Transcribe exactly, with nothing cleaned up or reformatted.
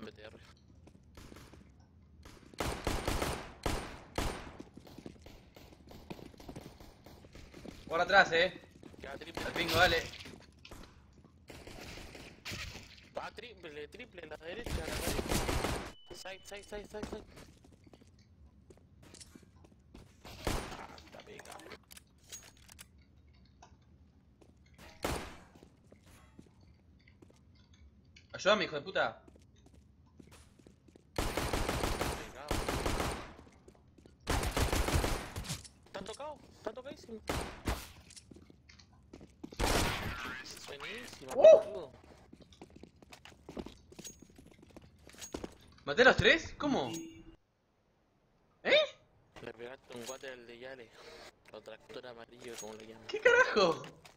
B T R. Por atrás, eh. Ya, triple. Al pingo, dale. Va, triple, triple, a la derecha, a la derecha. Side, side, side, side, side. Ah, está pegado. Ayúdame, hijo de puta. Pegado. ¿Está tocado? ¿Está tocadísimo? Buenísima, ¡Uh! boludo. ¿Maté a los tres? ¿Cómo? ¿Eh? Le pegaste un guate al de Yale. O tractor amarillo, como le llaman. ¿Qué carajo?